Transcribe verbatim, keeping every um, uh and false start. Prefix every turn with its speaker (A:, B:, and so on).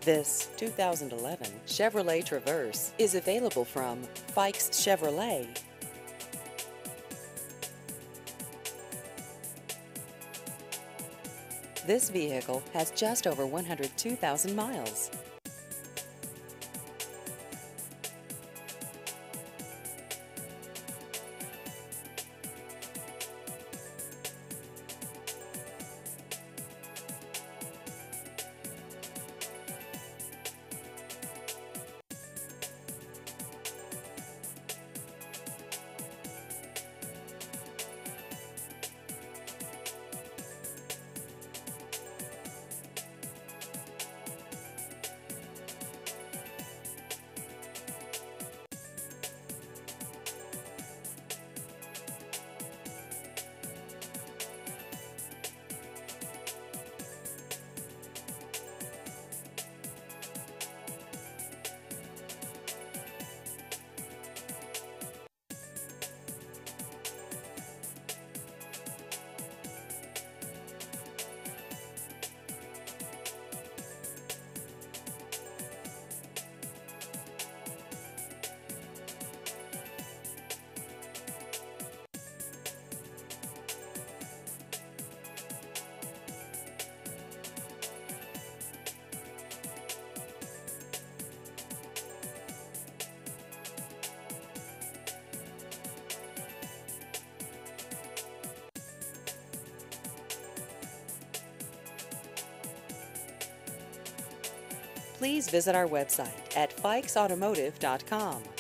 A: This two thousand eleven Chevrolet Traverse is available from Fikes Chevrolet. This vehicle has just over one hundred two thousand miles. Please visit our website at fikes automotive dot com.